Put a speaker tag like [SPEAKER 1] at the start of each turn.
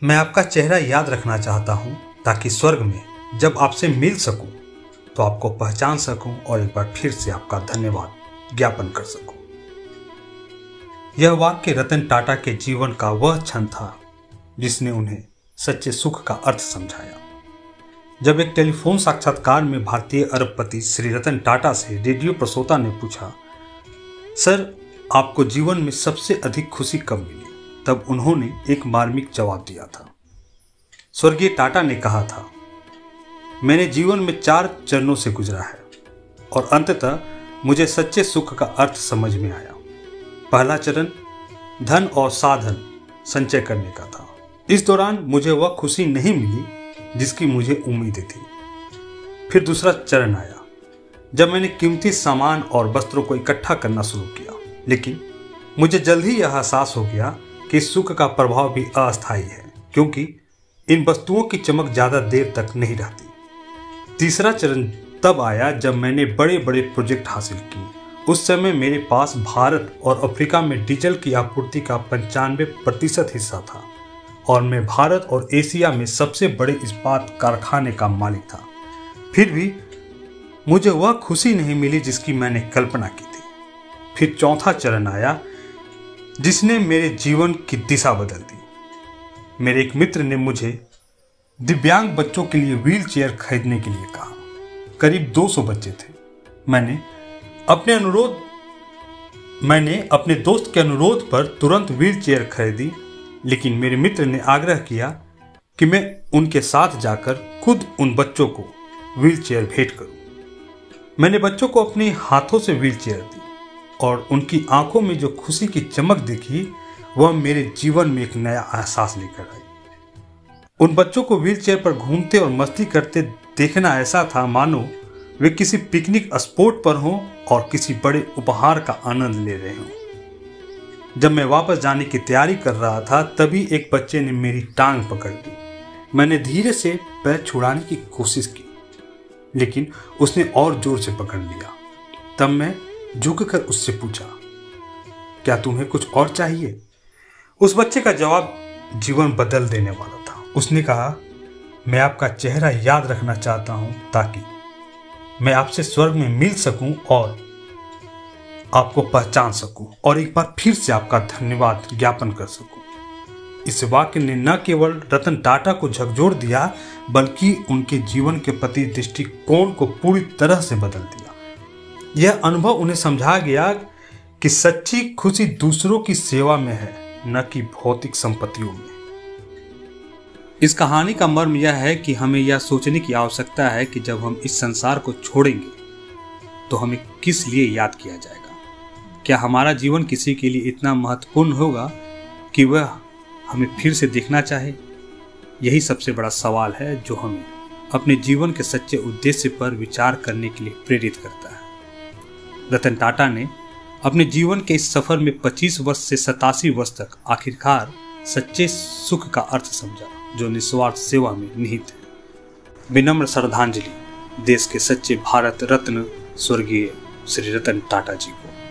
[SPEAKER 1] मैं आपका चेहरा याद रखना चाहता हूं ताकि स्वर्ग में जब आपसे मिल सकूं तो आपको पहचान सकूं और एक बार फिर से आपका धन्यवाद ज्ञापन कर सकूं। यह वाक्य रतन टाटा के जीवन का वह क्षण था जिसने उन्हें सच्चे सुख का अर्थ समझाया। जब एक टेलीफोन साक्षात्कार में भारतीय अरबपति श्री रतन टाटा से रेडियो प्रसोता ने पूछा, सर आपको जीवन में सबसे अधिक खुशी कब मिली, तब उन्होंने एक मार्मिक जवाब दिया था। स्वर्गीय टाटा ने कहा था, मैंने जीवन में 4 चरणों से गुजरा है और अंततः मुझे सच्चे सुख का अर्थ समझ में आया। पहला चरण धन और साधन संचय करने का था। इस दौरान मुझे वह खुशी नहीं मिली जिसकी मुझे उम्मीदें थी। फिर दूसरा चरण आया जब मैंने कीमती सामान और वस्त्रों को इकट्ठा करना शुरू किया, लेकिन मुझे जल्द ही यह एहसास हो गया कि सुख का प्रभाव भी अस्थायी है, क्योंकि इन वस्तुओं की चमक ज्यादा देर तक नहीं रहती। तीसरा चरण तब आया जब मैंने बड़े बड़े प्रोजेक्ट हासिल किए। उस समय मेरे पास भारत और अफ्रीका में डीजल की आपूर्ति का 95% हिस्सा था और मैं भारत और एशिया में सबसे बड़े इस्पात कारखाने का मालिक था। फिर भी मुझे वह खुशी नहीं मिली जिसकी मैंने कल्पना की थी। फिर चौथा चरण आया जिसने मेरे जीवन की दिशा बदल दी। मेरे एक मित्र ने मुझे दिव्यांग बच्चों के लिए व्हील चेयर खरीदने के लिए कहा। करीब 200 बच्चे थे। मैंने अपने दोस्त के अनुरोध पर तुरंत व्हील चेयर खरीदी, लेकिन मेरे मित्र ने आग्रह किया कि मैं उनके साथ जाकर खुद उन बच्चों को व्हील चेयर भेंट करूं। मैंने बच्चों को अपने हाथों से व्हील चेयर दी और उनकी आंखों में जो खुशी की चमक दिखी वह मेरे जीवन में एक नया एहसास लेकर आई। उन बच्चों को व्हील चेयर पर घूमते और मस्ती करते देखना ऐसा था मानो वे किसी पिकनिक स्पॉट पर हों और किसी बड़े उपहार का आनंद ले रहे हों। जब मैं वापस जाने की तैयारी कर रहा था तभी एक बच्चे ने मेरी टांग पकड़ ली। मैंने धीरे से पैर छुड़ाने की कोशिश की, लेकिन उसने और जोर से पकड़ लिया। तब मैं झुककर उससे पूछा, क्या तुम्हें कुछ और चाहिए? उस बच्चे का जवाब जीवन बदल देने वाला था। उसने कहा, मैं आपका चेहरा याद रखना चाहता हूं ताकि मैं आपसे स्वर्ग में मिल सकूं और आपको पहचान सकूं और एक बार फिर से आपका धन्यवाद ज्ञापन कर सकूं। इस वाक्य ने न केवल रतन टाटा को झकझोर दिया बल्कि उनके जीवन के प्रति दृष्टिकोण को पूरी तरह से बदल दिया। यह अनुभव उन्हें समझा गया कि सच्ची खुशी दूसरों की सेवा में है, न कि भौतिक संपत्तियों में। इस कहानी का मर्म यह है कि हमें यह सोचने की आवश्यकता है कि जब हम इस संसार को छोड़ेंगे तो हमें किस लिए याद किया जाएगा। क्या हमारा जीवन किसी के लिए इतना महत्वपूर्ण होगा कि वह हमें फिर से देखना चाहे? यही सबसे बड़ा सवाल है जो हमें अपने जीवन के सच्चे उद्देश्य पर विचार करने के लिए प्रेरित करता है। रतन टाटा ने अपने जीवन के इस सफर में 25 वर्ष से 87 वर्ष तक आखिरकार सच्चे सुख का अर्थ समझा जो निस्वार्थ सेवा में निहित है। विनम्र श्रद्धांजलि देश के सच्चे भारत रत्न स्वर्गीय श्री रतन टाटा जी को।